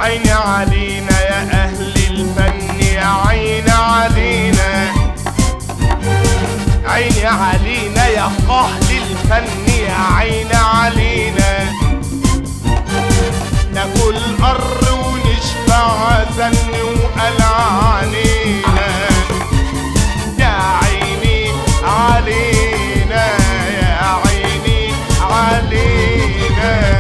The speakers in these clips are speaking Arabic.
عيني علينا يا أهل الفن، يا عيني علينا، عيني علينا يا أهل الفن، يا عيني علينا. ناكل قر ونشبع زن وقلع علينا، يا عيني علينا، يا عيني علينا.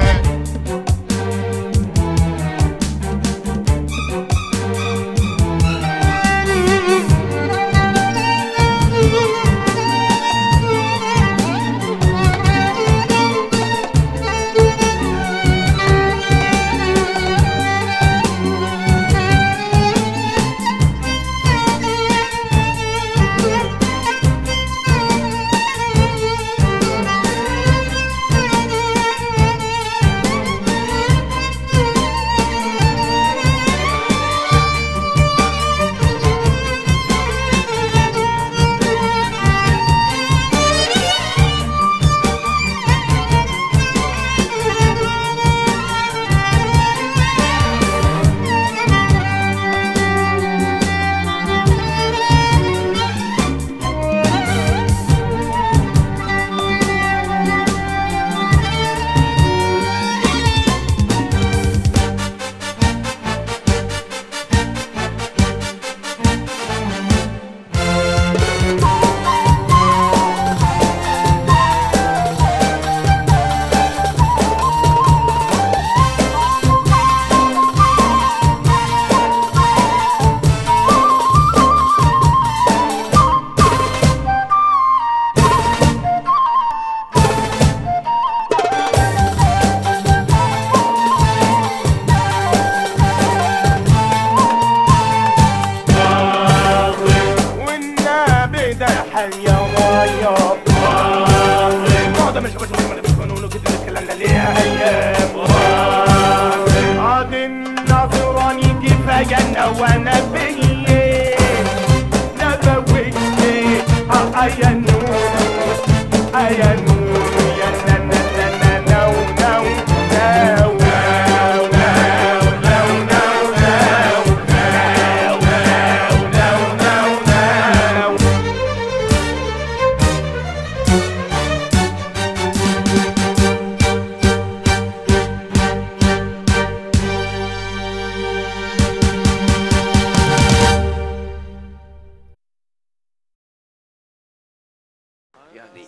يعني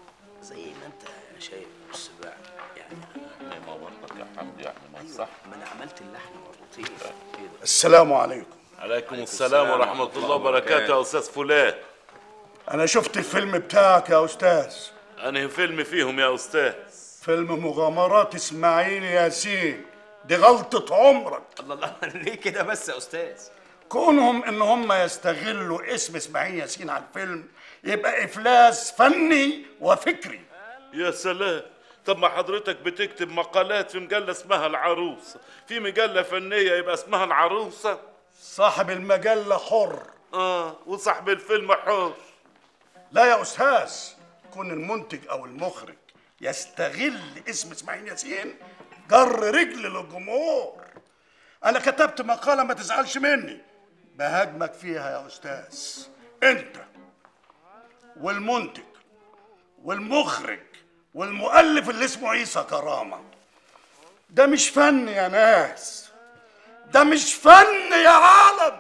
زي ما انت شايف السباع يعني ما برضك يا حمدي يعني ما صح. ما انا عملت اللحن مرتين. السلام عليكم. عليكم السلام ورحمة الله وبركاته يا أستاذ فلان. أنا شفت الفيلم بتاعك يا أستاذ. أنهي فيلم فيهم يا أستاذ؟ فيلم مغامرات إسماعيل ياسين. دي غلطة عمرك. الله الله ليه كده بس يا أستاذ؟ كونهم إن هم يستغلوا اسم إسماعيل ياسين على الفيلم يبقى إفلاس فني وفكري. يا سلام، طب ما حضرتك بتكتب مقالات في مجلة اسمها العروسة، في مجلة فنية يبقى اسمها العروسة؟ صاحب المجلة حر. وصاحب الفيلم حر. لا يا أستاذ، كون المنتج أو المخرج يستغل اسم إسماعيل ياسين جر رجل للجمهور. أنا كتبت مقالة ما تزعلش مني بهاجمك فيها يا أستاذ. أنت والمنتج والمخرج والمؤلف اللي اسمه عيسى كرامة، ده مش فن يا ناس، ده مش فن يا عالم.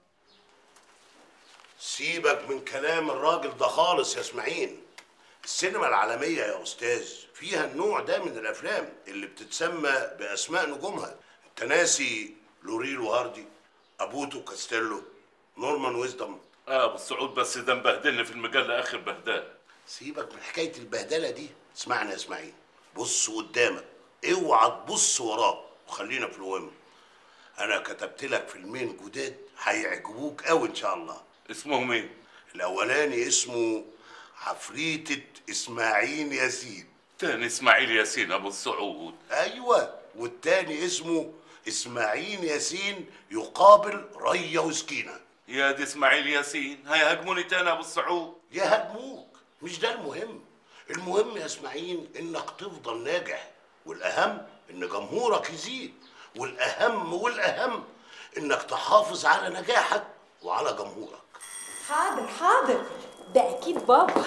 سيبك من كلام الراجل ده خالص يا اسماعيل. السينما العالمية يا أستاذ فيها النوع ده من الأفلام اللي بتتسمى بأسماء نجومها. أنت ناسي لوريل وهاردي، أبوتو كاستيلو، نورمان ويزدم؟ أبو السعود بس ده مبهدلني في المجلة آخر بهدلة. سيبك من حكاية البهدلة دي. اسمعني يا اسماعيل، بص قدامك، اوعى تبص وراك، وخلينا في المهم. أنا كتبت لك فيلمين جداد هيعجبوك أوي إن شاء الله. اسمهم إيه؟ الأولاني اسمه عفريتة إسماعيل ياسين. تاني إسماعيل ياسين أبو السعود. أيوة، والتاني اسمه إسماعيل ياسين يقابل ريا وسكينة. يا دي إسماعيل ياسين هيهاجموني تاني أبو السعود. يهاجموك، مش ده المهم. المهم يا إسماعيل إنك تفضل ناجح، والأهم إن جمهورك يزيد. والاهم والاهم انك تحافظ على نجاحك وعلى جمهورك. حاضر حاضر، ده اكيد بابا.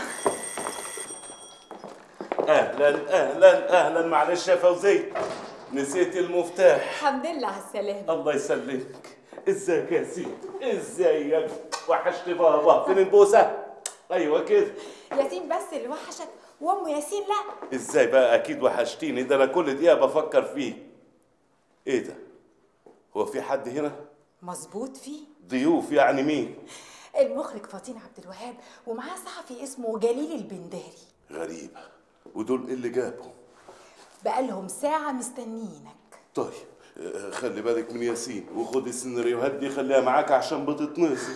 اهلا اهلا اهلا، معلش يا فوزيه نسيت المفتاح. الحمد لله على السلامة. الله يسلمك. ازيك يا سيدي؟ ازيك؟ وحشت بابا. فين البوسه؟ ايوه كده. ياسين بس اللي وحشك وام ياسين لا. ازاي بقى؟ اكيد وحشتيني، ده انا كل دقيقه بفكر فيك. ايه ده؟ هو في حد هنا؟ مظبوط فيه ضيوف يعني؟ مين؟ المخرج فطين عبد الوهاب ومعاه صحفي اسمه جليل البنداري. غريبه. ودول ايه اللي جابهم؟ بقالهم ساعة مستنيينك. طيب خلي بالك من ياسين، وخد السيناريوهات دي خليها معاك عشان بتتنسي.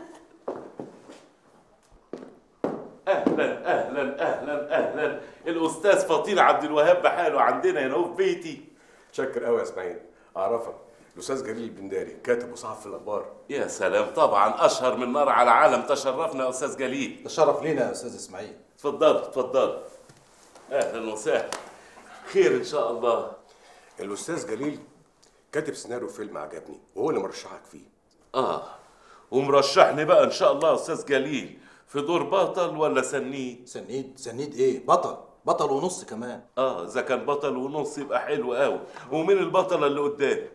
اهلا اهلا اهلا اهلا، الاستاذ فطين عبد الوهاب بحاله عندنا هنا في بيتي. شكر قوي يا اسماعيل. اعرفك الاستاذ جليل البنداري، كاتب وصحفي في الاخبار. يا سلام، طبعا اشهر من نار على علم. تشرفنا يا استاذ جليل. الشرف لينا يا استاذ اسماعيل. اتفضل اتفضل. اهلا وسهلا. خير ان شاء الله. الاستاذ جليل كاتب سيناريو فيلم عجبني وهو اللي مرشحك فيه. ومرشحني بقى ان شاء الله يا استاذ جليل في دور بطل ولا سنيد؟ سنيد ايه؟ بطل ونص كمان. اذا كان بطل ونص يبقى حلو قوي. ومين البطله اللي قدامي؟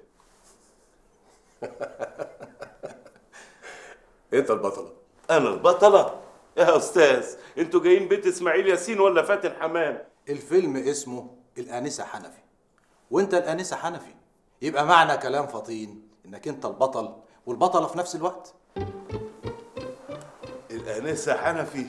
انت البطله. انا البطله؟ يا استاذ انتوا جايين بيت اسماعيل ياسين ولا فاتن حمام؟ الفيلم اسمه الآنسة حنفي وانت الآنسة حنفي، يبقى معنى كلام فطين انك انت البطل والبطلة في نفس الوقت. الآنسة حنفي.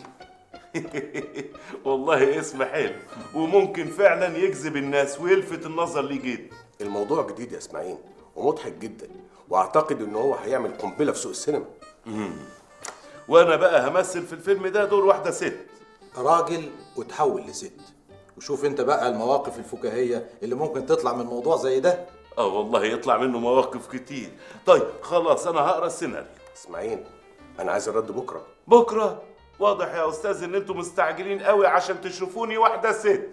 والله اسم حلو وممكن فعلا يجذب الناس ويلفت النظر ليه جدا. الموضوع جديد يا اسماعيل ومضحك جدا، واعتقد ان هو هيعمل قنبله في سوق السينما. وانا بقى همثل في الفيلم ده دور واحده ست. راجل وتحول لست، وشوف انت بقى المواقف الفكاهيه اللي ممكن تطلع من موضوع زي ده. والله يطلع منه مواقف كتير. طيب خلاص انا هقرا السيناريو. اسماعيل انا عايز الرد بكره. بكره؟ واضح يا استاذ ان انتوا مستعجلين قوي عشان تشوفوني واحده ست.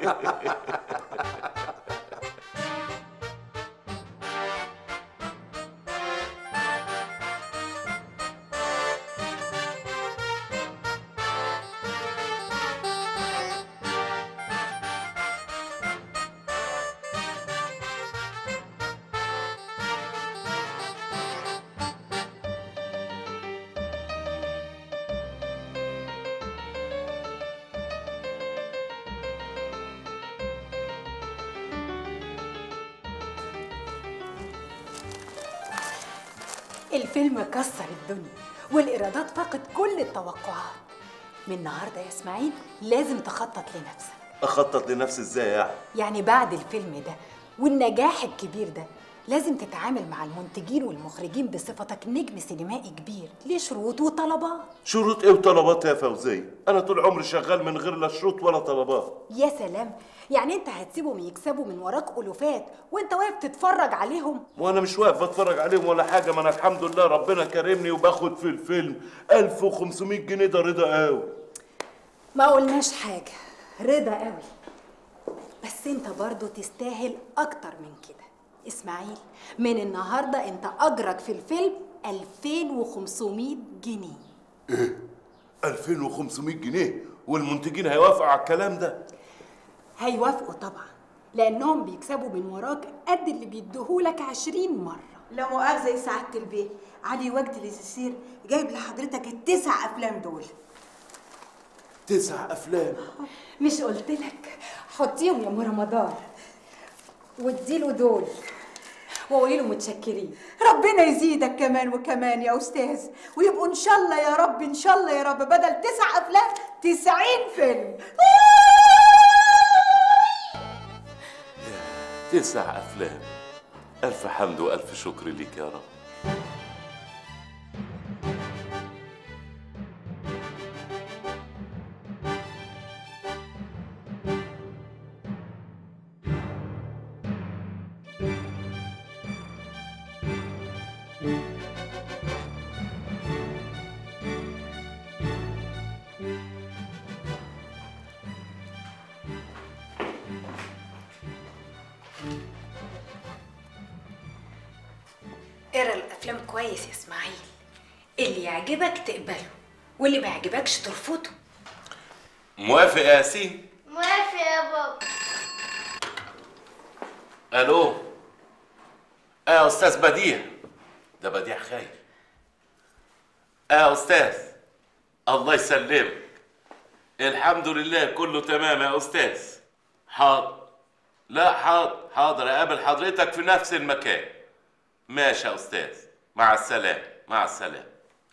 الفيلم كسر الدنيا والإيرادات فاقت كل التوقعات. من النهارده يا اسماعيل لازم تخطط لنفسك. اخطط لنفسي ازاي يعني بعد الفيلم ده والنجاح الكبير ده لازم تتعامل مع المنتجين والمخرجين بصفتك نجم سينمائي كبير، ليه شروط وطلبات. شروط ايه وطلبات يا فوزية؟ انا طول عمري شغال من غير لا شروط ولا طلبات. يا سلام، يعني انت هتسيبهم يكسبوا من وراك ألوفات وانت واقف تتفرج عليهم؟ وانا مش واقف بتفرج عليهم ولا حاجه، ما انا الحمد لله ربنا كرمني وباخد في الفيلم 1500 جنيه. ده رضا قوي. ما قلناش حاجه، رضا قوي، بس انت برضو تستاهل اكتر من كده. اسماعيل من النهارده انت اجرك في الفيلم 2500 جنيه. ايه 2500 جنيه؟ والمنتجين هيوافقوا على الكلام ده؟ هيوافقوا طبعا، لانهم بيكسبوا من وراك قد اللي بيديهولك 20 مره. لا مؤاخذه يا سعاده البيه، علي وجدي اليسير جايب لحضرتك ال9 افلام دول. 9 أفلام؟ مش قلتلك حطيهم يا ام رمضان واديله دول وقولي له متشكرين. ربنا يزيدك كمان وكمان يا استاذ، ويبقوا ان شاء الله يا رب ان شاء الله يا رب بدل 9 افلام 90 فيلم. 9 أفلام. ألف حمد وألف شكر ليك يا رب. اقرا الافلام كويس يا اسماعيل، اللي يعجبك تقبله واللي ما يعجبكش ترفضه. موافق يا ياسين؟ موافق يا بابا. الو. يا استاذ بديع. ده بديع خير. يا استاذ. الله يسلمك. الحمد لله كله تمام يا استاذ. حاضر. لا حاضر اقابل حضرتك في نفس المكان. ماشي يا استاذ، مع السلامه. مع السلامه.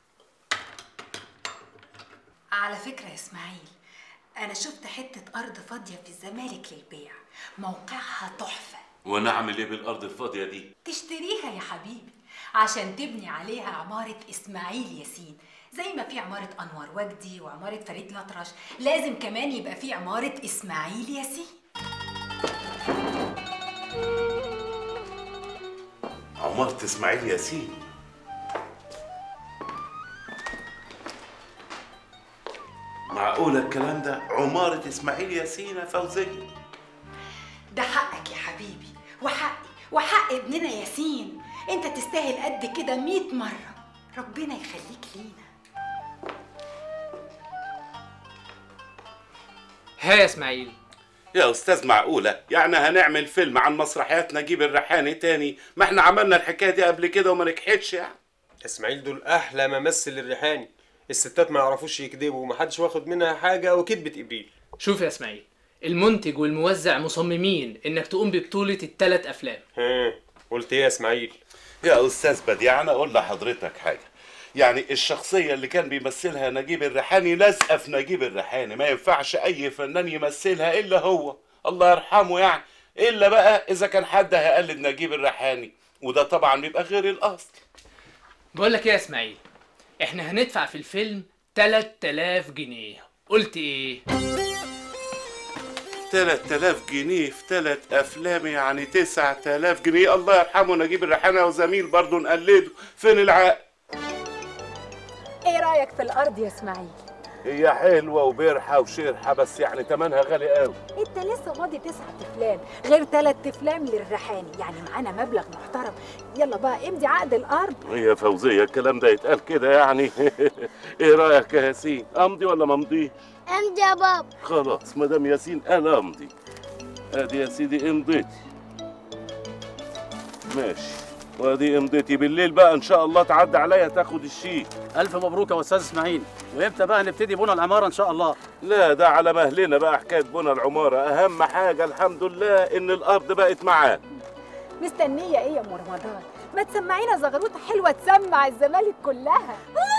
على فكره يا اسماعيل، انا شفت حته ارض فاضيه في الزمالك للبيع، موقعها تحفه. وانا اعمل ايه بالارض الفاضيه دي؟ تشتريها يا حبيبي عشان تبني عليها عماره اسماعيل ياسين. زي ما في عماره انور وجدي وعماره فريد الأطرش، لازم كمان يبقى في عماره اسماعيل ياسين. عمارة اسماعيل ياسين. معقولة الكلام ده؟ عمارة اسماعيل ياسين يا فوزية؟ ده حقك يا حبيبي، وحق ابننا ياسين. انت تستاهل قد كده 100 مرة. ربنا يخليك لينا. ها يا اسماعيل. يا استاذ معقولة يعني هنعمل فيلم عن مسرحيات نجيب الريحاني تاني؟ ما احنا عملنا الحكاية دي قبل كده وما نجحتش يعني. اسماعيل دول احلى ممثل الريحاني. الستات ما يعرفوش يكذبوا ومحدش واخد منها حاجة وكذبة ابريل. شوف يا اسماعيل، المنتج والموزع مصممين انك تقوم ببطولة ال3 افلام. قلت ايه يا اسماعيل؟ يا استاذ بديع انا اقول لحضرتك حاجة، يعني الشخصية اللي كان بيمثلها نجيب الريحاني لازقة في نجيب الريحاني، ما ينفعش أي فنان يمثلها إلا هو، الله يرحمه يعني، إلا بقى إذا كان حد هيقلد نجيب الريحاني، وده طبعا بيبقى غير الأصل. بقول لك إيه يا إسماعيل؟ إحنا هندفع في الفيلم 3000 جنيه، قلت إيه؟ 3000 جنيه في 3 أفلام يعني 9000 جنيه، الله يرحمه نجيب الريحاني وزميل برضه نقلده، فين العقل؟ ايه رايك في الارض يا اسماعيل؟ هي حلوه وبرحه وشرحه بس يعني تمنها غالي قوي. انت لسه ماضي 9 افلام غير 3 افلام للريحاني، يعني معانا مبلغ محترم. يلا بقى امضي عقد الارض. هي فوزيه الكلام ده يتقال كده يعني؟ ايه رايك يا ياسين؟ امضي ولا ما امضيش؟ امضي يا بابا. خلاص مدام ياسين قال امضي. ادي يا سيدي امضيتي. ماشي، وادي امضيتي. بالليل بقى ان شاء الله تعدي عليا تاخد الشيك. الف مبروك يا استاذ اسماعيل. وامتى بقى نبتدي بنى العماره ان شاء الله؟ لا ده على مهلنا بقى حكايه بنى العماره، اهم حاجه الحمد لله ان الارض بقت معانا. مستنيه ايه يا ام رمضان؟ ما تسمعينا زغروطه حلوه تسمع الزمالك كلها.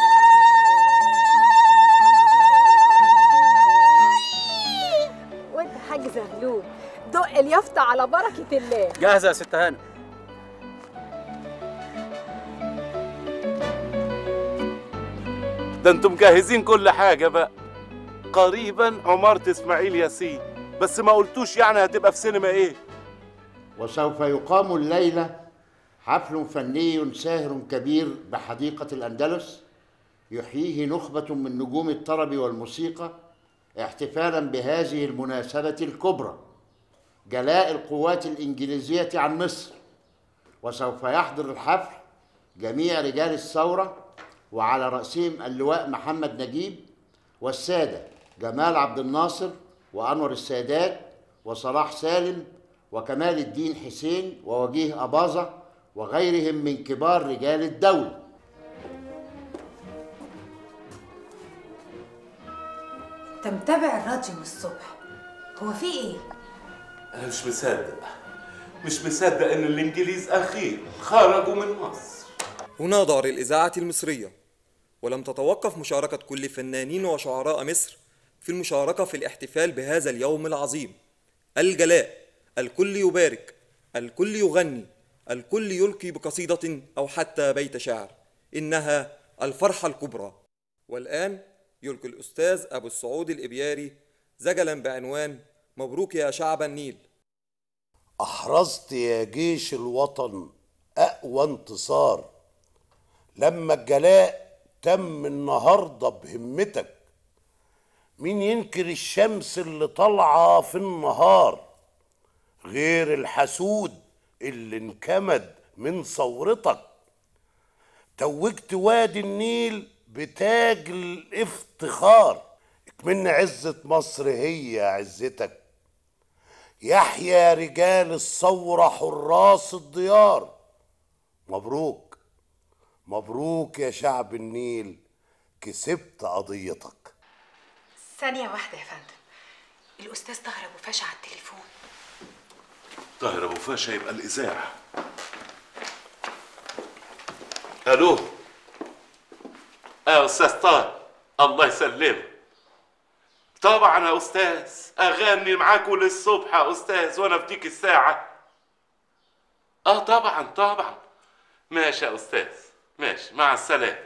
وانت حاج زغلول دق اليافطه على بركه الله. جاهزه يا ست هانم. ده انتم مجهزين كل حاجه بقى. قريبا عمارة اسماعيل ياسين، بس ما قلتوش يعني هتبقى في سينما ايه؟ وسوف يقام الليلة حفل فني ساهر كبير بحديقة الأندلس يحييه نخبة من نجوم الطرب والموسيقى احتفالا بهذه المناسبة الكبرى، جلاء القوات الإنجليزية عن مصر. وسوف يحضر الحفل جميع رجال الثورة وعلى رأسهم اللواء محمد نجيب والسادة جمال عبد الناصر وأنور السادات وصلاح سالم وكمال الدين حسين ووجيه أباظة وغيرهم من كبار رجال الدولة. انت متابع الراديو من الصبح، هو في ايه؟ انا مش مصدق ان الانجليز اخيرا خرجوا من مصر. هنا دار الإذاعة المصرية، ولم تتوقف مشاركة كل فنانين وشعراء مصر في المشاركة في الاحتفال بهذا اليوم العظيم. الجلاء، الكل يبارك، الكل يغني، الكل يلقي بقصيدة أو حتى بيت شعر، إنها الفرحة الكبرى. والآن يلقي الأستاذ أبو السعود الإبياري زجلا بعنوان مبروك يا شعب النيل. أحرزت يا جيش الوطن أقوى انتصار لما الجلاء تم النهاردة بهمتك. مين ينكر الشمس اللي طالعة في النهار غير الحسود اللي انكمد من ثورتك؟ توجت وادي النيل بتاج الافتخار، اكمن عزة مصر هي عزتك. يحيى رجال الثورة حراس الديار. مبروك مبروك يا شعب النيل، كسبت قضيتك. ثانية واحدة يا فندم، الأستاذ طاهر أبو فاشا على التليفون. طاهر أبو فاشا يبقى الإذاعة. ألو يا أستاذ طاهر، الله يسلمك. طبعا يا أستاذ، أغني معاكوا للصبح يا أستاذ وأنا بديك الساعة. طبعا طبعا. ماشي يا أستاذ، ماشي، مع السلامة.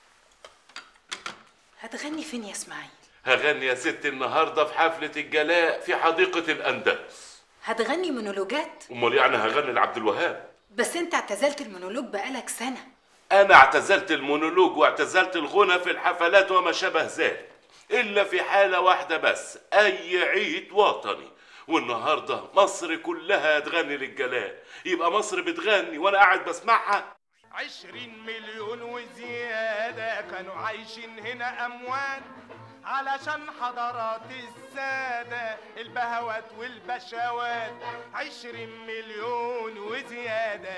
هتغني فين يا إسماعيل؟ هغني يا ستي النهارده في حفلة الجلاء في حديقة الأندلس. هتغني مونولوجات؟ أمال يعني هغني لعبد الوهاب؟ بس أنت اعتزلت المونولوج بقالك سنة. أنا اعتزلت المونولوج واعتزلت الغنى في الحفلات وما شابه ذلك، إلا في حالة واحدة بس، أي عيد وطني. والنهارده مصر كلها تغني للجلاء، يبقى مصر بتغني وأنا قاعد بسمعها. 20 مليون وزيادة كانوا عايشين هنا أموات، علشان حضارات السادة البهوات والبشوات. 20 مليون وزيادة.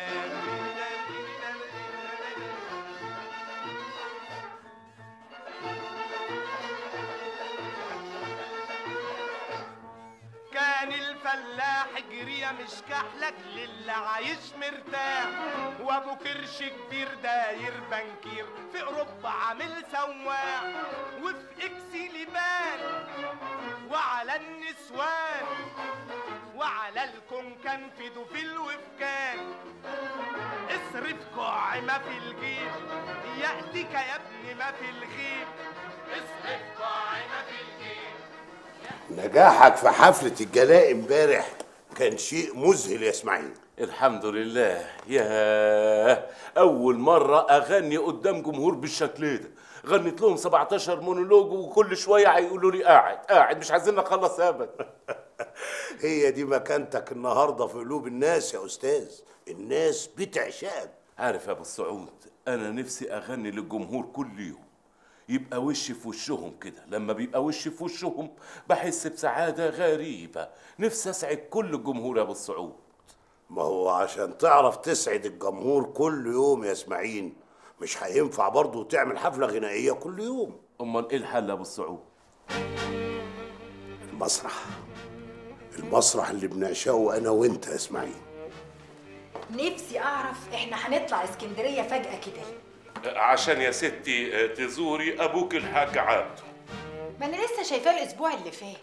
كان الفلاح جريه مش كحلك للي عايش مرتاح، وابو كرش كبير داير بنكير في اوروبا عامل سواح، وفي اكسليبان وعلى النسوان وعلى الكونكان في دوفيل وفكان. اصرف كوع ما في الجيب يأتيك يا ابني ما في الغيب. اصرف كوع ما في الجيب. نجاحك في حفلة الجلاء امبارح كان شيء مذهل يا اسماعيل. الحمد لله. يا أول مرة أغني قدام جمهور بالشكل ده. غنيت لهم 17 مونولوج وكل شوية هيقولوا لي قاعد مش عايزين نخلص أبدا. هي دي مكانتك النهارده في قلوب الناس يا أستاذ، الناس بتعشقك. عارف يا أبو السعود، أنا نفسي أغني للجمهور كل يوم، يبقى وشي في وشهم كده. لما بيبقى وشي في وشهم بحس بسعادة غريبة. نفسي أسعد كل الجمهور يا أبو السعود. ما هو عشان تعرف تسعد الجمهور كل يوم يا اسماعيل مش هينفع برضه تعمل حفلة غنائية كل يوم. أمال إيه الحل يا أبو السعود؟ المسرح اللي بنعشقه أنا وأنت يا اسماعيل. نفسي أعرف إحنا هنطلع اسكندرية فجأة كده. عشان يا ستي تزوري أبوك الحاج عبده. ما أنا لسه شايفاه الأسبوع اللي فات.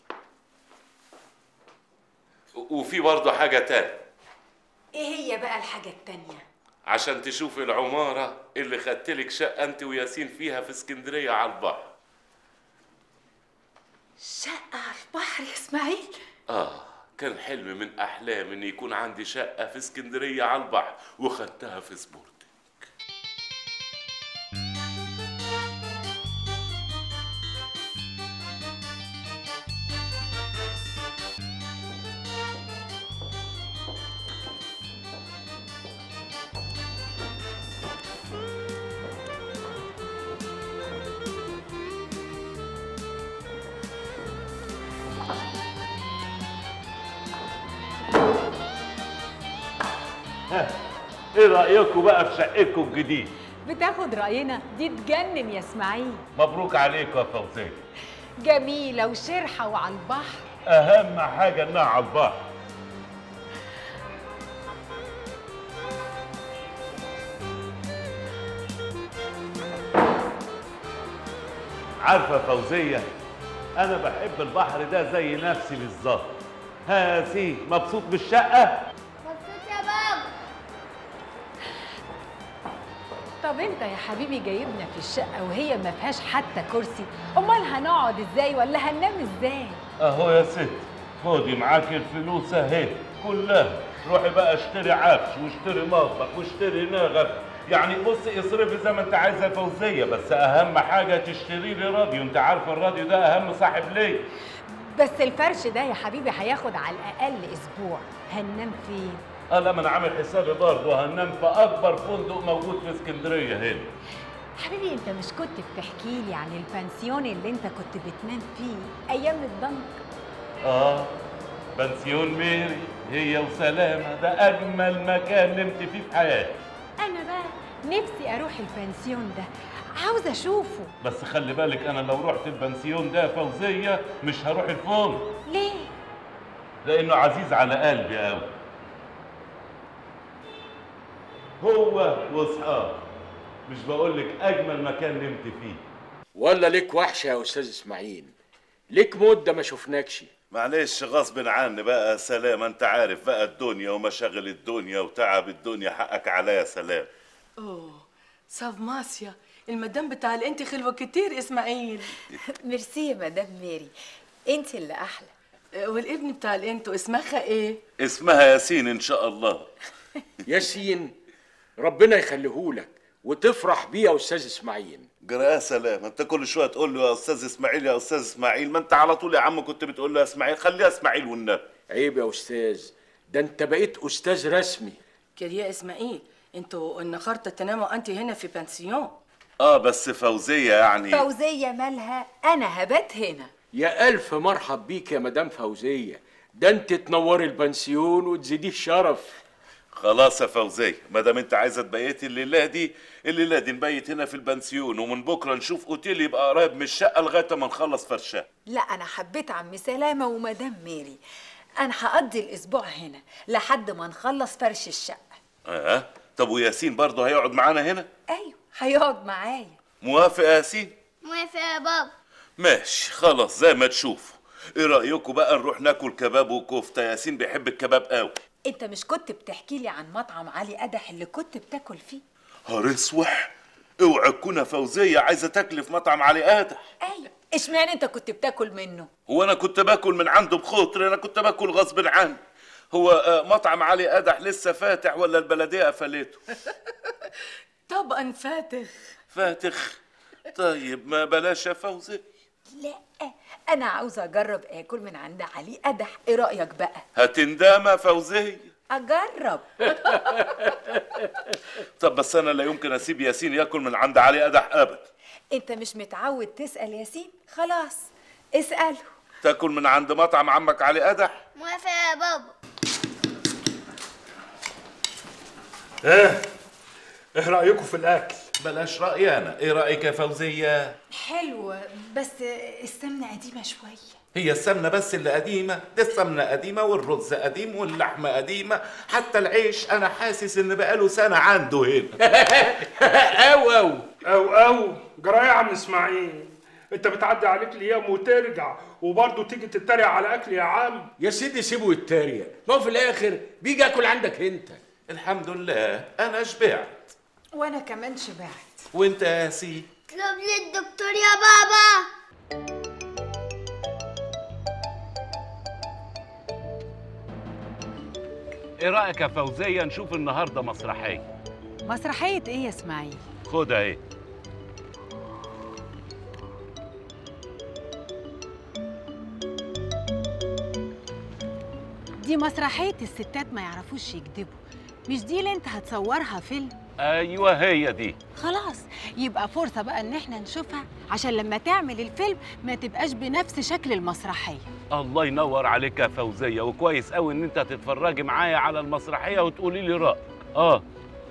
وفي برضه حاجة تانية. إيه هي بقى الحاجة التانية؟ عشان تشوفي العمارة اللي خدتلك شقة أنت وياسين فيها في اسكندرية على البحر. شقة على البحر يا إسماعيل؟ كان حلم من أحلامي إن يكون عندي شقة في اسكندرية على البحر، وخدتها في سبورتنج. ايه رأيكم بقى في شقتكم الجديد؟ بتاخد رأينا؟ دي تجنن يا اسماعيل. مبروك عليكم يا فوزية. جميلة وشرحة وعلى البحر. أهم حاجة إنها على البحر. عارفة يا فوزية، أنا بحب البحر ده زي نفسي بالظبط. ها يا سي، مبسوط بالشقة؟ طب انت يا حبيبي جايبنا في الشقة وهي ما فيهاش حتى كرسي، امال هنقعد ازاي ولا هننام ازاي؟ اهو يا ست، خدي معاكي الفلوس اهي كلها، روحي بقى اشتري عفش واشتري مطبخ واشتري نغف، يعني بصي اصرفي زي ما انت عايزه يا فوزيه، بس اهم حاجه تشتري لي راديو، انت عارفه الراديو ده اهم صاحب ليا. بس الفرش ده يا حبيبي هياخد على الاقل اسبوع، هننام فين؟ لا، ما انا عامل حسابي برضه هننام في اكبر فندق موجود في اسكندريه هنا. حبيبي انت مش كنت بتحكي لي عن البنسيون اللي انت كنت بتنام فيه ايام الضنك؟ بنسيون ميري هي وسلامه، ده اجمل مكان نمت فيه في حياتي. انا بقى نفسي اروح البنسيون ده، عاوزه اشوفه. بس خلي بالك انا لو رحت البنسيون ده فوزيه مش هروح الفندق. ليه؟ لانه عزيز على قلبي قوي، هو واصحابه. مش بقول لك اجمل مكان نمت فيه. ولا ليك وحشه يا استاذ اسماعيل، ليك مده ما شفناكش. معلش غصب عني بقى سلام، انت عارف بقى الدنيا ومشاغل الدنيا وتعب الدنيا، حقك عليا يا سلام. صاف ماسيا المدام بتاع الانت خلوه كتير اسماعيل. ميرسي يا مدام ميري، انت اللي احلى. والابن بتاع الانتو اسمها ايه؟ اسمها ياسين ان شاء الله. ياسين ربنا يخليهولك وتفرح بيه يا استاذ اسماعيل. جرى يا سلام، انت كل شويه تقول له يا استاذ اسماعيل يا استاذ اسماعيل، ما انت على طول يا عم كنت بتقول له يا اسماعيل، خليها اسماعيل والنبي. عيب يا استاذ، ده انت بقيت استاذ رسمي. كده يا اسماعيل انتوا النهارده تناموا انت هنا في بنسيون؟ بس فوزيه يعني. فوزيه مالها؟ انا هبات هنا. يا الف مرحب بيك يا مدام فوزيه، ده انت تنوري البنسيون وتزيديه الشرف. خلاص يا فوزيه، ما دام انت عايزه تبيتي الليله دي نبيت هنا في البنسيون، ومن بكره نشوف اوتيل يبقى قريب من الشقه لغايه ما نخلص فرشها. لا انا حبيت عم سلامه ومدام ميري، انا هقضي الاسبوع هنا لحد ما نخلص فرش الشقه. طب وياسين برضه هيقعد معانا هنا؟ ايوه هيقعد معايا. موافق يا ياسين؟ موافق يا بابا. ماشي خلاص زي ما تشوفوا. ايه رايكم بقى نروح ناكل كباب وكفته؟ ياسين بيحب الكباب قوي. انت مش كنت بتحكي لي عن مطعم علي قدح اللي كنت بتاكل فيه؟ هرسوح، اوعى تكون فوزيه عايزه تاكل في مطعم علي قدح. ايوه، اشمعنى انت كنت بتاكل منه؟ هو انا كنت باكل من عنده بخاطري؟ انا كنت باكل غصب عني. هو مطعم علي قدح لسه فاتح ولا البلديه قفلته؟ طبعا فاتح. طيب ما بلاش يا فوزي. لا انا عاوزه اجرب اكل من عند علي قدح، ايه رايك بقى؟ هتندم يا فوزيه. اجرب. طب بس انا لا يمكن اسيب ياسين ياكل من عند علي قدح ابدا. انت مش متعود تسال ياسين؟ خلاص اساله. تاكل من عند مطعم عمك علي قدح؟ موافق يا بابا. ايه رايكم في الاكل؟ بلاش رايي انا، ايه رايك يا فوزيه؟ حلو بس السمنه قديمه شويه. هي السمنه بس اللي قديمه؟ دي السمنه قديمه والرز قديم واللحمه قديمه، حتى العيش انا حاسس ان بقاله سنه عنده هنا. او جرايه يا عم اسماعيل، انت بتعدي عليك الايام وترجع وبرضه تيجي تتريق على اكل يا عم. يا سيدي سيبه يتريق، ما هو في الاخر بيجي ياكل عندك انت. الحمد لله انا شبعت. وانا كمان شبعت. وانت يا سي؟ اطلب لي الدكتور يا بابا. ايه رايك يا فوزيه نشوف النهارده مسرحيه؟ مسرحيه ايه يا اسماعيل؟ خدها اهي. دي مسرحيه الستات ما يعرفوش يكذبوا، مش دي اللي انت هتصورها فيلم؟ ايوه هي دي. خلاص يبقى فرصه بقى ان احنا نشوفها عشان لما تعمل الفيلم ما تبقاش بنفس شكل المسرحيه. الله ينور عليك يا فوزيه، وكويس قوي ان انت هتتفرجي معايا على المسرحيه وتقولي لي رايك.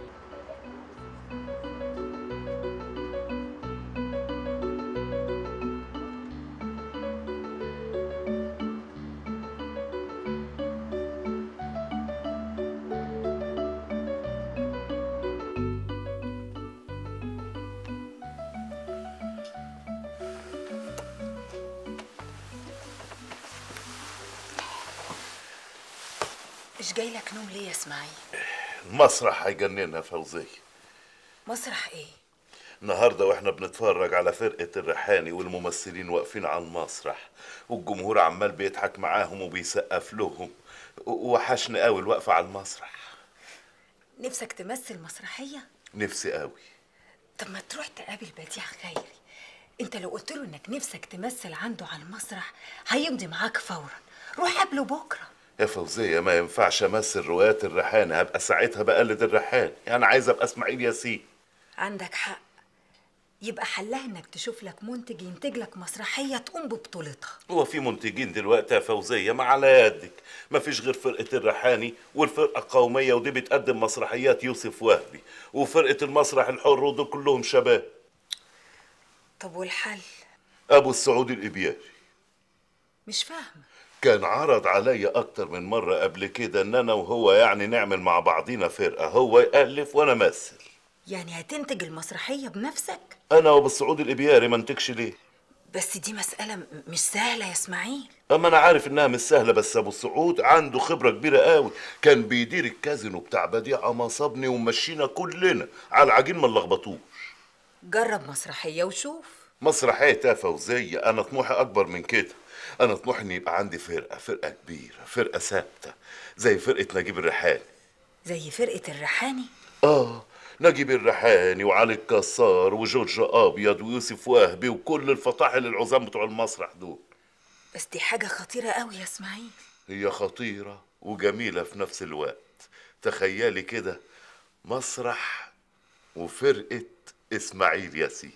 مش جاي لك نوم ليه يا اسماعيل؟ المسرح هيجننا يا فوزيه. مسرح ايه؟ النهارده واحنا بنتفرج على فرقه الريحاني والممثلين واقفين على المسرح والجمهور عمال بيضحك معاهم وبيسقف لهم، وحشني قوي الوقفه على المسرح. نفسك تمثل مسرحيه؟ نفسي قوي. طب ما تروح تقابل بديع خيري، انت لو قلت له انك نفسك تمثل عنده على المسرح هيمضي معاك فورا. روح قابله بكره. يا فوزية ما ينفعش امثل روايات الريحاني، هبقى ساعتها بقلد الريحاني، يعني عايز ابقى اسماعيل ياسين. عندك حق، يبقى حلها انك تشوف لك منتج ينتج لك مسرحيه تقوم ببطولتها. هو في منتجين دلوقتي يا فوزية؟ ما على يدك، ما فيش غير فرقة الريحاني والفرقة القومية، ودي بتقدم مسرحيات يوسف وهبي، وفرقة المسرح الحر، ودول كلهم شباب. طب والحل؟ ابو السعود الابياري. مش فاهمه. كان عرض عليا اكتر من مرة قبل كده ان انا وهو يعني نعمل مع بعضينا فرقة، هو يألف وانا امثل. يعني هتنتج المسرحيه بنفسك؟ انا وابو السعود الابياري، ما انتجش ليه؟ بس دي مساله مش سهله يا اسماعيل. اما انا عارف انها مش سهله، بس ابو السعود عنده خبره كبيره قوي، كان بيدير الكازينو بتاع بديعه مصابني ومشينا كلنا على العجين ما نلخبطوش. جرب مسرحيه وشوف. مسرحيه يا فوزيه؟ انا طموحي اكبر من كده، انا طموحي ان يبقى عندي فرقه كبيره، فرقه ثابته زي فرقه نجيب الريحاني. زي فرقه الريحاني؟ نجيب الريحاني وعلي الكسار وجورج ابيض ويوسف وهبي وكل الفطاحل العظام بتوع المسرح دول. بس دي حاجه خطيره قوي يا اسماعيل. هي خطيره وجميله في نفس الوقت. تخيلي كده، مسرح وفرقه اسماعيل ياسين.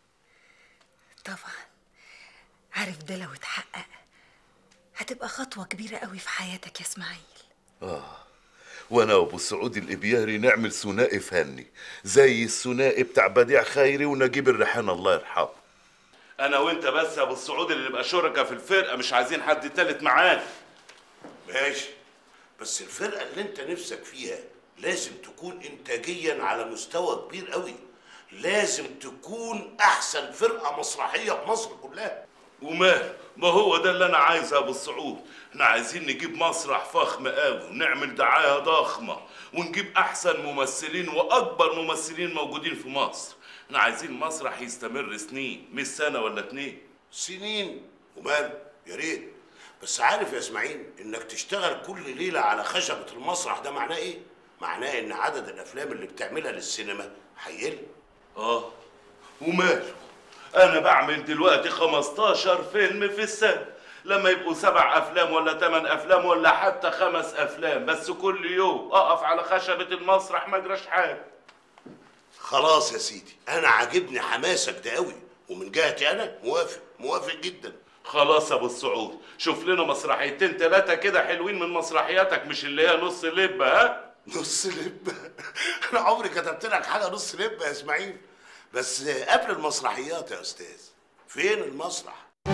طبعا عارف ده لو اتحقق هتبقى خطوه كبيره قوي في حياتك يا اسماعيل. وانا وابو السعود الابياري نعمل ثنائي فني زي الثنائي بتاع بديع خيري ونجيب الريحاني الله يرحمه. انا وانت بس يا ابو السعود اللي نبقى شركاء في الفرقه، مش عايزين حد تالت معانا. ماشي، بس الفرقه اللي انت نفسك فيها لازم تكون انتاجيا على مستوى كبير قوي، لازم تكون احسن فرقه مسرحيه في مصر كلها. ومال، ما هو ده اللي انا عايزه يا ابو السعود. احنا عايزين نجيب مسرح فخم قوي ونعمل دعايه ضخمه ونجيب احسن ممثلين واكبر ممثلين موجودين في مصر. احنا عايزين مسرح يستمر سنين، مش سنه ولا 2 سنين. ومال، يا ريت. بس عارف يا اسماعيل، انك تشتغل كل ليله على خشبه المسرح ده معناه ايه؟ معناه ان عدد الافلام اللي بتعملها للسينما هيقل. وماله، انا بعمل دلوقتي 15 فيلم في السنه، لما يبقوا 7 افلام ولا 8 افلام ولا حتى 5 افلام، بس كل يوم اقف على خشبه المسرح ما اجراش حاجه. خلاص يا سيدي، انا عاجبني حماسك ده قوي، ومن جهتي انا موافق جدا. خلاص يا ابو السعود، شوف لنا مسرحيتين 3 كده حلوين من مسرحياتك، مش اللي هي نص لبه. نص لبه؟ انا عمري كتبت لك حاجه نص لبه يا اسماعيل. بس قبل المسرحيات يا استاذ، فين المسرح؟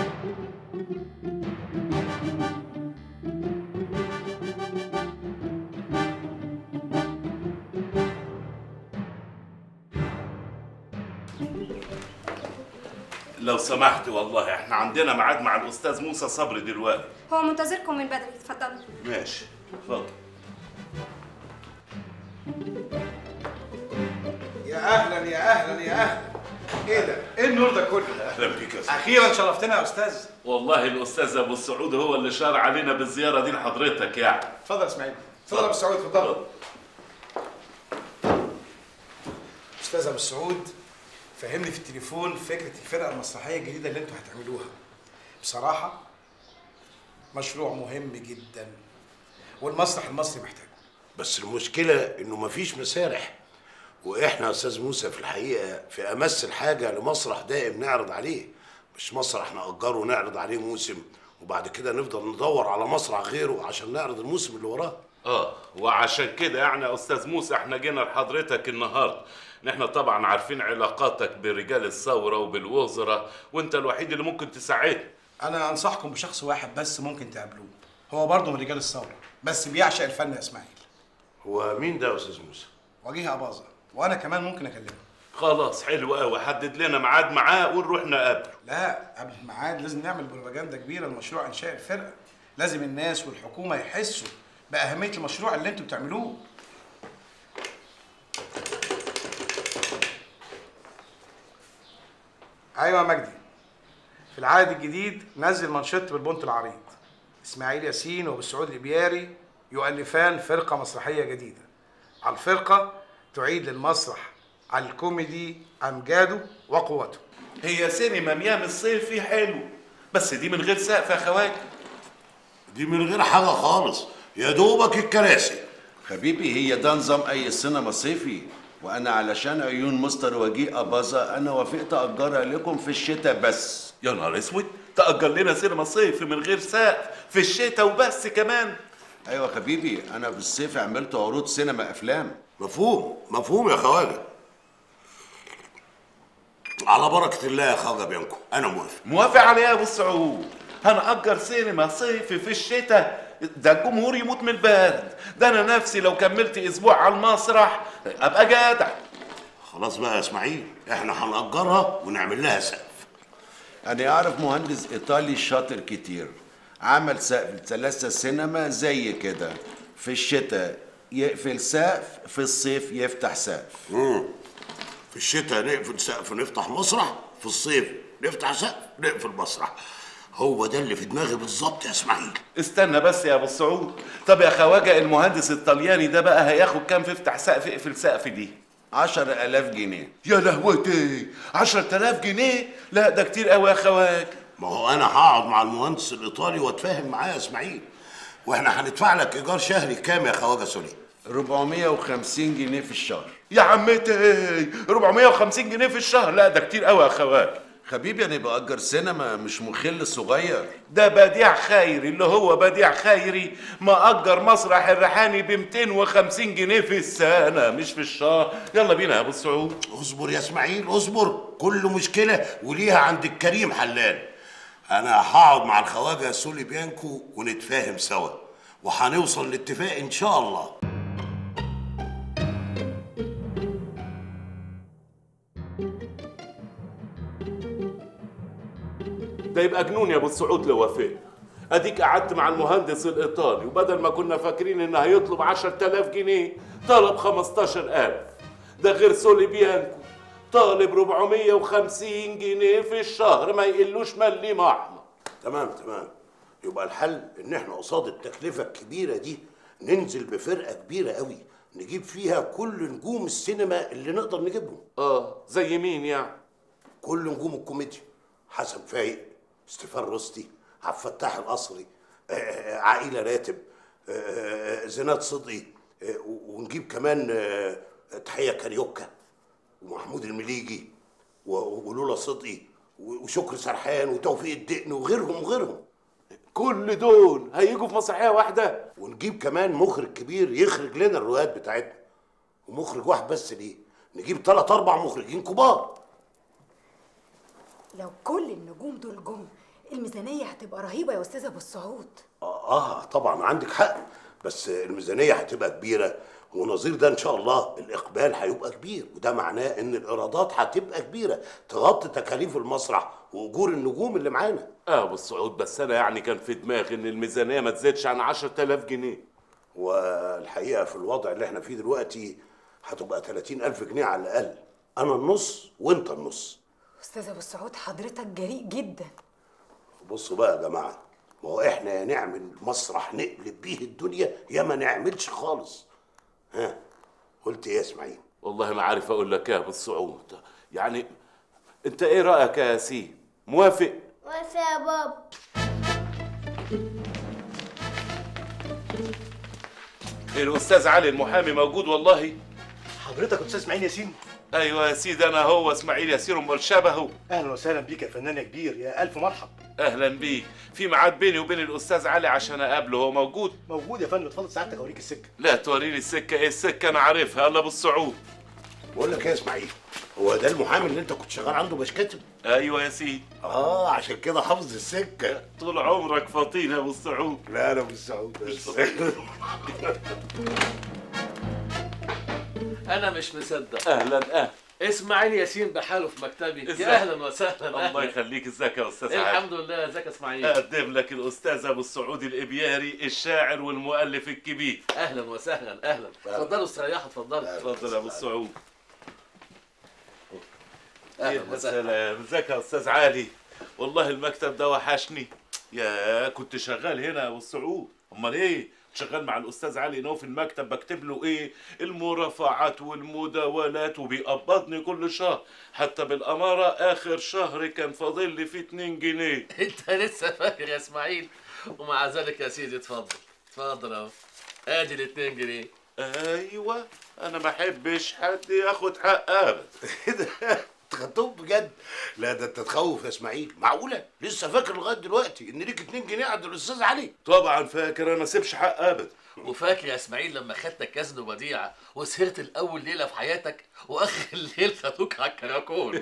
لو سمحت والله احنا عندنا ميعاد مع الاستاذ موسى صبري دلوقتي. هو منتظركم من بدري، اتفضلوا. ماشي، اتفضل. يا اهلا يا اهلا يا اهلا. ايه ده؟ ايه النور ده كله؟ اهلا بيك يا استاذ. اخيرا شرفتنا يا استاذ. والله الاستاذ ابو السعود هو اللي شار علينا بالزياره دي لحضرتك يعني. اتفضل يا اسماعيل. اتفضل يا ابو السعود، اتفضل. استاذ ابو السعود فهمني في التليفون فكره الفرقه المسرحيه الجديده اللي انتوا هتعملوها. بصراحه مشروع مهم جدا والمسرح المصري محتاجه. بس المشكله انه مفيش مسارح، واحنا يا استاذ موسى في الحقيقه في امس الحاجه لمسرح دائم نعرض عليه، مش مسرح نأجره ونعرض عليه موسم وبعد كده نفضل ندور على مسرح غيره عشان نعرض الموسم اللي وراه. وعشان كده يعني يا استاذ موسى احنا جينا لحضرتك النهارده. احنا طبعا عارفين علاقاتك برجال الثوره وبالوزراء، وانت الوحيد اللي ممكن تساعدنا. انا انصحكم بشخص واحد بس ممكن تقابلوه، هو برضه من رجال الثوره بس بيعشق الفن يا اسماعيل. هو مين ده يا استاذ موسى؟ وجيه اباظه، وانا كمان ممكن اكلمه. خلاص حلو قوي، حدد لنا ميعاد معاه ونروح نقابله. لا، قبل الميعاد لازم نعمل بروباجندا كبيره لمشروع انشاء الفرقه. لازم الناس والحكومه يحسوا باهميه المشروع اللي انتوا بتعملوه. ايوه يا مجدي، في العهد الجديد نزل منشط بالبنط العريض. اسماعيل ياسين وابو السعود الابياري يؤلفان فرقه مسرحيه جديده. على الفرقه تعيد للمسرح الكوميدي امجاده وقوته. هي سينما ميام الصيفي حلو، بس دي من غير سقف يا خواجه. دي من غير حاجه خالص، يا دوبك الكراسي. حبيبي هي ده نظام اي سينما صيفي، وانا علشان عيون مستر وجيه اباظه انا وافقت اجرها لكم في الشتاء بس. يا نهار اسود، تأجر لنا سينما صيفي من غير سقف في الشتاء وبس كمان؟ ايوه حبيبي، انا في الصيف عملت عروض سينما افلام. مفهوم يا خواجه. على بركه الله يا خواجه بيانكو، انا موافق عليه يا ابو السعود. هنأجر سينما صيفي في الشتاء؟ ده الجمهور يموت من البرد. ده انا نفسي لو كملت اسبوع على المسرح ابقى جدع. خلاص بقى يا اسماعيل، احنا هنأجرها ونعمل لها سقف. انا اعرف مهندس ايطالي شاطر كتير، عمل سقف 3 سينما زي كده، في الشتاء يقفل سقف، في الصيف يفتح سقف. في الشتاء نقفل سقف نفتح مسرح، في الصيف نفتح سقف نقفل مسرح. هو ده اللي في دماغي بالظبط يا اسماعيل. استنى بس يا ابو السعود. طب يا خواجه المهندس الطلياني ده بقى هياخد كام في افتح سقف اقفل سقف دي؟ 10,000 جنيه. يا لهوتي، 10,000 جنيه؟ لا ده كتير قوي يا خواجه. ما هو انا هقعد مع المهندس الايطالي واتفاهم معاه يا اسماعيل. واحنا هندفع لك ايجار شهري كام يا خواجه سولي؟ 450 جنيه في الشهر. يا عمتي 450 جنيه في الشهر؟ لا ده كتير قوي يا خواجه. حبيبي انا بأجر سينما مش مخل صغير. ده بديع خيري، اللي هو بديع خيري مأجر مسرح الريحاني ب 250 جنيه في السنة مش في الشهر. يلا بينا يا ابو السعود. اصبر يا اسماعيل اصبر، كل مشكلة وليها عند الكريم حلال. انا هقعد مع الخواجة سولي بيانكو ونتفاهم سوا وهنوصل لاتفاق ان شاء الله. ده يبقى جنون يا ابو السعود لو وافقنا. اديك قعدت مع المهندس الايطالي وبدل ما كنا فاكرين ان هيطلب 10,000 جنيه طلب 15,000. ده غير سولي بيانكو طالب 450 جنيه في الشهر، ما يقلوش مليم احمر. تمام. يبقى الحل ان احنا قصاد التكلفة الكبيرة دي ننزل بفرقة كبيرة قوي نجيب فيها كل نجوم السينما اللي نقدر نجيبهم. زي مين يعني؟ كل نجوم الكوميديا، حسن فايق، ستيفان رستي، عبد الفتاح القصري، عائلة راتب، زينات صدقي، ونجيب كمان تحية كاريوكا ومحمود المليجي ولولا صدقي وشكري سرحان وتوفيق الدقن وغيرهم. كل دول هيجوا في مسرحية واحدة؟ ونجيب كمان مخرج كبير يخرج لنا الروايات بتاعتنا، ومخرج واحد بس ليه؟ نجيب 3-4 مخرجين كبار. لو كل النجوم دول جم الميزانية هتبقى رهيبة يا أستاذ أبو السعود. طبعا عندك حق، بس الميزانية هتبقى كبيرة ونظير ده إن شاء الله الإقبال هيبقى كبير، وده معناه إن الإيرادات هتبقى كبيرة تغطي تكاليف المسرح وأجور النجوم اللي معانا. يا أبو السعود بس أنا يعني كان في دماغي إن الميزانية ما تزيدش عن 10,000 جنيه. والحقيقة في الوضع اللي إحنا فيه دلوقتي هتبقى 30,000 جنيه على الأقل، أنا النص وأنت النص. أستاذ أبو السعود حضرتك جريء جدا. بصوا بقى يا جماعة، ما هو احنا يا نعمل مسرح نقلب بيه الدنيا يا ما نعملش خالص. ها قلت ايه يا اسماعيل؟ والله ما عارف اقول لك يا ابو السعود، يعني انت ايه رايك يا ياسين؟ موافق؟ موافق يا بابا. الاستاذ علي المحامي موجود والله. حضرتك استاذ اسماعيل ياسين؟ ايوه يا سيدي انا هو اسماعيل ياسين امال شبهه. اهلا وسهلا بيك يا فنان يا كبير، يا الف مرحب. اهلا بيك. في ميعاد بيني وبين الاستاذ علي عشان اقابله، هو موجود؟ موجود يا فندم، اتفضل سعادتك اوريك السكه. لا توريني السكه، ايه السكه انا عارفها. يلا ابو السعود. بقول لك ايه يا اسماعيل، هو ده المحامي اللي انت كنت شغال عنده باش كاتب؟ ايوه يا سيدي. عشان كده حافظ السكه. طول عمرك فطين يا ابو السعود. لا انا ابو السعود بس. انا مش مصدق. اهلا اسماعيل ياسين بحاله في مكتبي. يا اهلا وسهلا. الله يخليك. ازيك يا استاذ علي؟ الحمد لله. ازيك يا اسماعيل؟ اقدم لك الاستاذ ابو السعود الابياري الشاعر والمؤلف الكبير. اهلا وسهلا. اهلا. اتفضلوا استريحوا. اتفضلوا. اتفضل يا ابو السعود. اهلا وسهلا. ازيك يا استاذ علي؟ والله المكتب ده وحشني. يا كنت شغال هنا يا ابو السعود. امال ايه؟ شغال مع الاستاذ علي نو في المكتب، بكتب له ايه المرافعات والمداولات وبيقبضني كل شهر. حتى بالاماره اخر شهر كان فاضل لي فيه 2 جنيه. انت لسه فاكر يا اسماعيل؟ ومع ذلك يا سيدي اتفضل اتفضل اهو، ادي ال 2 جنيه. ايوه انا ما احبش حد ياخد حق ابدا. ايه ده؟ انت خدتهم بجد؟ لا ده انت تخوف يا اسماعيل. معقوله لسه فاكر لغايه دلوقتي ان ليك 2 جنيه عند الاستاذ علي؟ طبعا فاكر، انا ما اسيبش حق ابدا. وفاكر يا اسماعيل لما خدتك كازن وديعه وسهرت الاول ليله في حياتك واخر الليل خدوك على الكراكون؟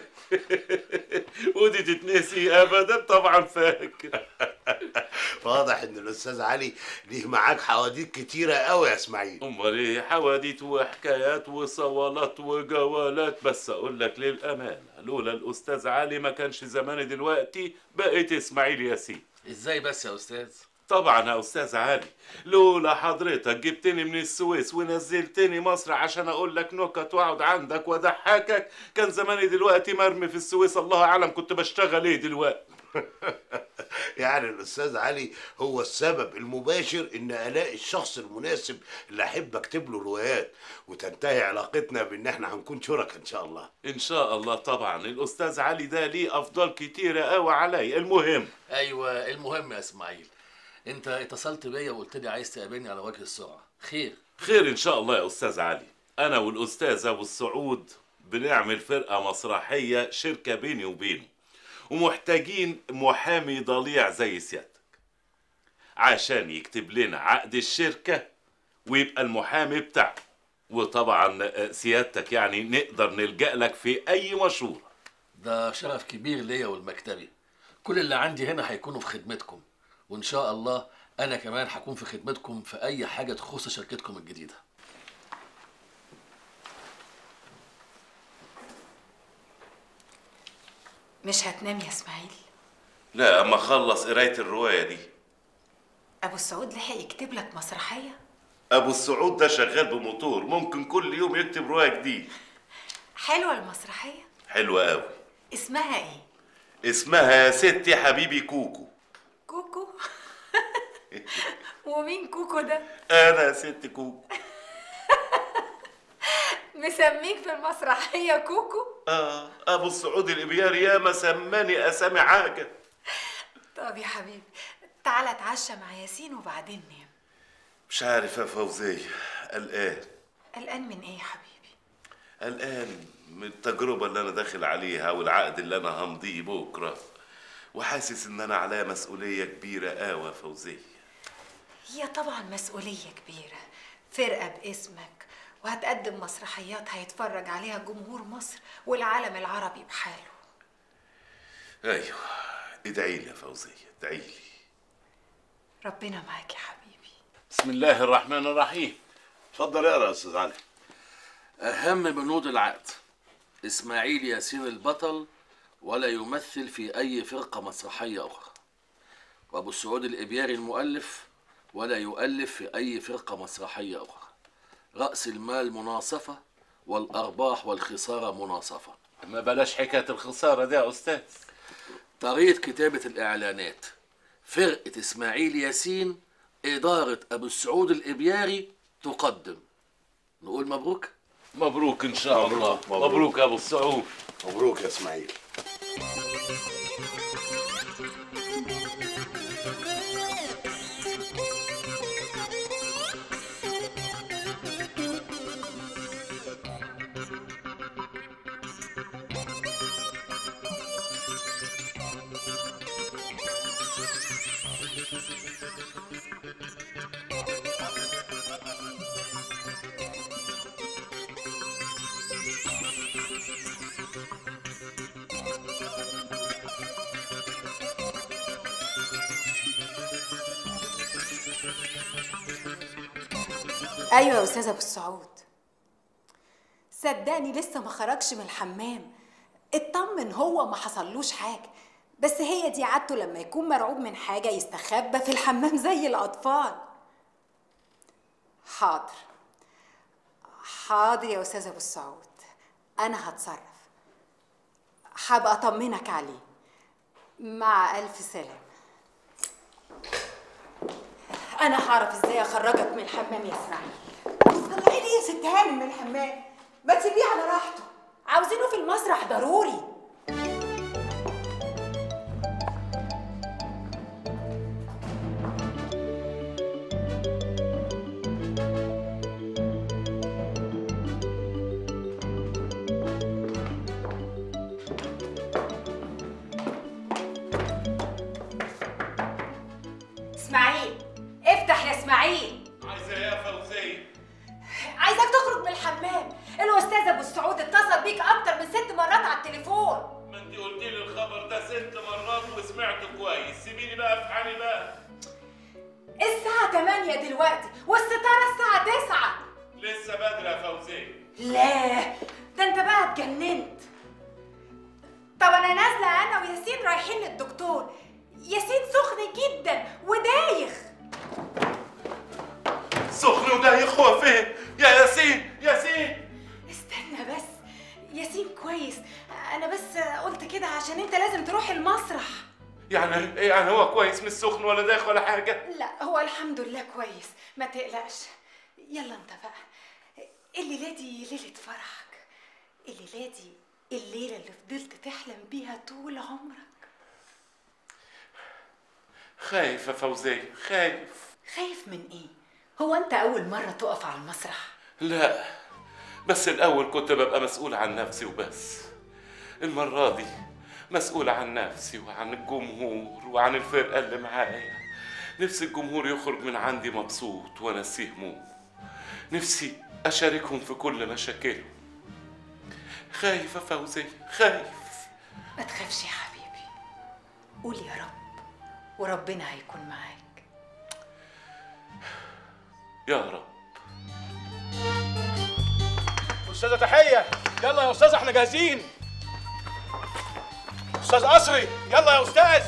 ودي تتنسي ابدا؟ طبعا فاكر. واضح ان الاستاذ علي ليه معاك حواديت كتيره قوي يا اسماعيل. امال ايه، حواديت وحكايات وصوالات وجوالات. بس اقول لك للامانه لولا الاستاذ علي ما كانش زماني دلوقتي بقيت اسماعيل ياسين. ازاي بس يا استاذ؟ طبعا يا استاذ علي، لولا حضرتك جبتني من السويس ونزلتني مصر عشان اقول لك نكت واقعد عندك واضحكك، كان زماني دلوقتي مرمي في السويس. الله اعلم كنت بشتغل ايه دلوقتي. يعني الاستاذ علي هو السبب المباشر ان الاقي الشخص المناسب اللي احب اكتب له روايات وتنتهي علاقتنا بان احنا هنكون شركاء ان شاء الله. ان شاء الله. طبعا الاستاذ علي ده ليه افضال كتيره قوي علي. المهم، ايوه المهم يا اسماعيل، انت اتصلت بيا وقلت لي عايز تقابلني على وجه السرعه. خير؟ خير ان شاء الله يا استاذ علي. انا والاستاذ ابو السعود بنعمل فرقه مسرحيه شركه بيني وبينه، ومحتاجين محامي ضليع زي سيادتك عشان يكتب لنا عقد الشركه ويبقى المحامي بتاعه. وطبعا سيادتك يعني نقدر نلجأ لك في اي مشروع. ده شرف كبير ليا والمكتبي. كل اللي عندي هنا هيكونوا في خدمتكم، وان شاء الله انا كمان هكون في خدمتكم في اي حاجه تخص شركتكم الجديده. مش هتنام يا اسماعيل؟ لا، اما اخلص قرايه الروايه دي. ابو السعود لحق يكتب لك مسرحيه؟ ابو السعود ده شغال بموتور، ممكن كل يوم يكتب روايه جديد. حلوه المسرحيه؟ حلوه قوي. اسمها ايه؟ اسمها يا ستي حبيبي كوكو. كوكو؟ ومين كوكو ده؟ انا يا ست كوكو. مسميك في المسرحيه كوكو؟ ابو السعود الابياري ياما سماني اسامي حاجه. طب يا حبيبي تعالى اتعشى مع ياسين وبعدين نام. مش عارف يا فوزيه، قلقان. قلقان من ايه يا حبيبي؟ قلقان من التجربه اللي انا داخل عليها والعقد اللي انا همضيه بكره، وحاسس ان انا عليا مسؤوليه كبيره قوي يا فوزيه. هي طبعا مسؤوليه كبيره، فرقه باسمك وهتقدم مسرحيات هيتفرج عليها جمهور مصر والعالم العربي بحاله. ايوه، ادعي لي يا فوزيه، ادعي لي. ربنا معاك يا حبيبي. بسم الله الرحمن الرحيم. اتفضل اقرا يا استاذ علي. اهم بنود العقد: اسماعيل ياسين البطل ولا يمثل في اي فرقه مسرحيه اخرى، وابو السعود الابياري المؤلف ولا يؤلف في اي فرقه مسرحيه اخرى. رأس المال مناصفة والأرباح والخسارة مناصفة. ما بلاش حكاية الخسارة دي يا أستاذ. طريقة كتابة الإعلانات: فرقة إسماعيل ياسين إدارة أبو السعود الإبياري تقدم. نقول مبروك؟ مبروك إن شاء الله. مبروك يا أبو السعود. مبروك يا إسماعيل. ايوه يا استاذ ابو السعود، صدقني لسه ما خرجش من الحمام. اطمن، هو ما حصلوش حاجه، بس هي دي عادته لما يكون مرعوب من حاجه يستخبى في الحمام زي الاطفال. حاضر حاضر يا استاذ ابو السعود، انا هتصرف. هبقى اطمنك عليه. مع الف سلامه. انا هعرف ازاي اخرجك من الحمام يا اسماعيل. طلعي لي يا ست هانم من الحمام، ما تسيبيه على راحته. عاوزينه في المسرح ضروري. اسماعيل افتح يا اسماعيل. عايزه ايه يا فوزيه؟ عايزك تخرج من الحمام. الاستاذ ابو السعود اتصل بيك اكتر من 6 مرات على التليفون. ما انت قلتي لي الخبر ده 6 مرات وسمعته كويس، سيبيني بقى في حالي بقى. الساعة 8 دلوقتي والستارة الساعة 9. لسه بدري يا فوزيه. لا ده انت بقى اتجننت. طب انا نازلة انا وياسين رايحين للدكتور. ياسين سخن جدا ودايخ. سخن ودايخ هو فين؟ يا ياسين ياسين استنى بس، ياسين كويس. انا بس قلت كده عشان انت لازم تروح المسرح. يعني ايه؟ يعني هو كويس، مش سخن ولا دايخ ولا حاجه؟ لا هو الحمد لله كويس، ما تقلقش. يلا انت بقى، الليله دي ليله فرحك. الليله دي الليله اللي فضلت تحلم بيها طول عمرك. خايف يا فوزيه، خايف. خايف من ايه؟ هو انت اول مره تقف على المسرح؟ لا بس الاول كنت ببقى مسؤول عن نفسي وبس. المره دي مسؤول عن نفسي وعن الجمهور وعن الفرقه اللي معايا. نفسي الجمهور يخرج من عندي مبسوط ونسيه هموم. نفسي اشاركهم في كل مشاكلهم. خايف يا فوزيه، خايف. ما تخافش يا حبيبي، قول يا رب وربنا هيكون معاك. يا رب. استاذه تحيه، يلا يا استاذه احنا جاهزين. استاذ قصري، يلا يا استاذ.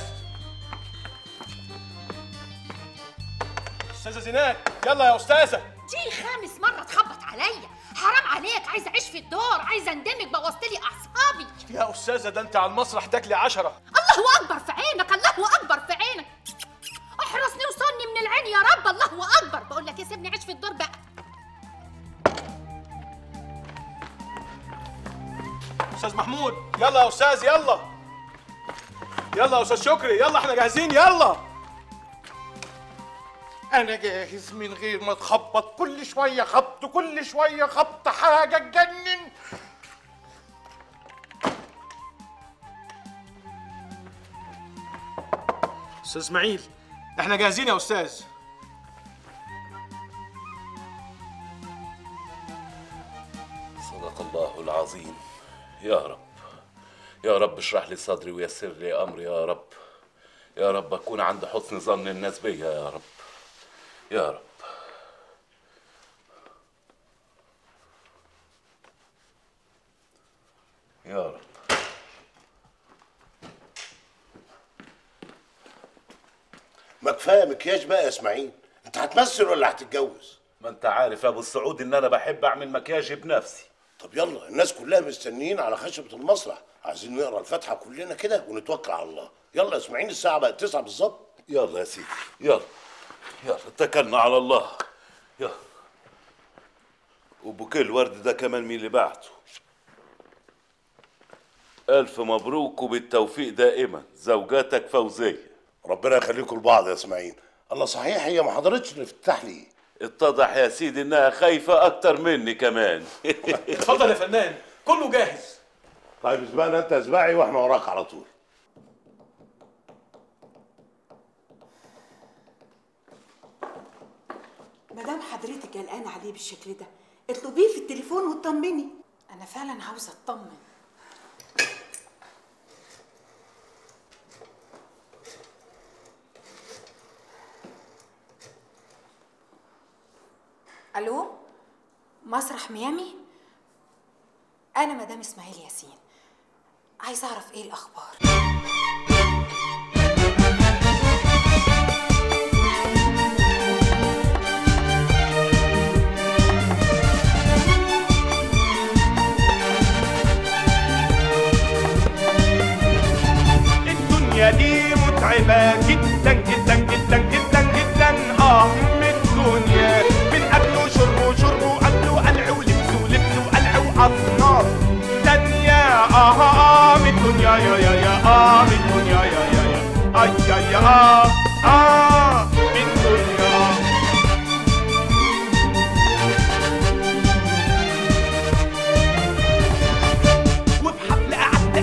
استاذه زينات، يلا يا استاذه. دي 5 مرة تخبط عليا. حرام عليك، عايزه اعيش في الدور، عايزه اندمج، بوظت لي اعصابي. يا استاذه ده انت على المسرح تاكلي 10. الله اكبر في عينك، الله اكبر في عينك. احرسني وصني من العين يا رب. الله اكبر. بقول لك يا سيبني اعيش في الدور بقى. استاذ محمود، يلا يا استاذ، يلا. يلا يا استاذ شكري، يلا احنا جاهزين، يلا. أنا جاهز من غير ما تخبط. كل شوية خبط، كل شوية خبط، حاجة تجنن. استاذ اسماعيل، احنا جاهزين يا استاذ. صدق الله العظيم. يا رب يا رب اشرح لي صدري ويسر لي امري يا رب. يا رب اكون عند حسن ظن الناس بيا يا رب. يا رب. يا رب. ما كفايه مكياج بقى يا اسماعيل، انت هتمثل ولا هتتجوز؟ ما انت عارف يا ابو السعود ان انا بحب اعمل مكياجي بنفسي. طب يلا، الناس كلها مستنيين على خشبه المسرح، عايزين نقرا الفاتحه كلنا كده ونتوكل على الله. يلا يا اسماعيل، الساعه بقت 9 بالظبط. يلا يا سيدي، يلا يلا اتكلنا على الله. يلا. وبوكيه الورد ده كمان مين اللي بعته؟ ألف مبروك وبالتوفيق دائما، زوجاتك فوزية. ربنا يخليكم لبعض يا اسماعيل. الله صحيح هي ما حضرتش الافتتاح ليه؟ اتضح يا سيدي انها خايفة أكتر مني كمان. اتفضل يا فنان، كله جاهز. طيب اسبقنا انت، اسبقي واحنا وراك على طول. مدام حضرتك قلقانه عليه بالشكل ده، اطلبيه في التليفون واطمني. انا فعلا عاوزه اطمن. الو، مسرح ميامي؟ انا مدام اسماعيل ياسين، عايزه اعرف ايه الاخبار. الدنيا دي متعبة جدا جدا جدا جدا جدا. يا يا يا يا من دنيا يا يا يا اي يا يا من دنيا. وبحفل قعدت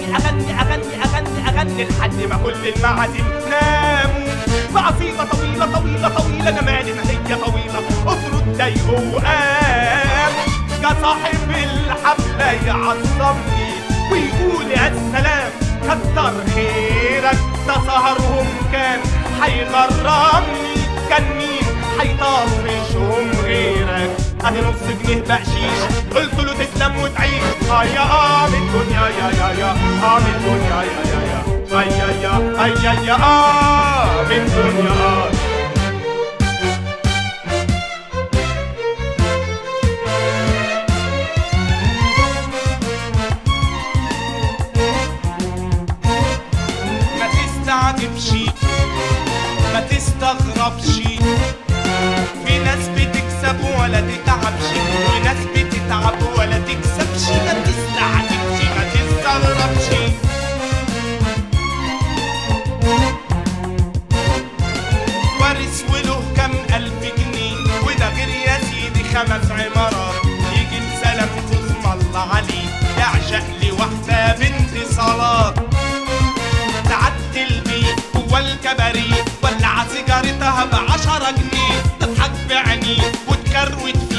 اغني لحد ما كل المعازيم ناموا بقصيدة طويلة طويلة طويلة انا مالي ما هي طويلة قصره اتضايقوا وقام جا صاحب الحفلة يعصبني ويقول يا سلام كتر خيرك ده سهرهم كان هيغرمني كان مين هيطفشهم غيرك ادي نص جنيه بقشيش قلت له تسلم وتعيش يا من دنيا يا يا يا من دنيا يا يا يا اي يا يا اي يا يا من دنيا. ما تستعجبش ما تستغربش في ناس بتكسب ولا تتعبش وناس بتتعب ولا تكسبش ما تستعجبش ما تستغربش. وارث وله كام ألف جنيه وده غير يا سيدي 5 عمارات يجي بسلام اسم الله عليه يعشق لي واحدة بنت صلاة تعدي البيت جوا الكباريه ولع سيجارتها ب10 جنيه تضحك بعينيه وتكروت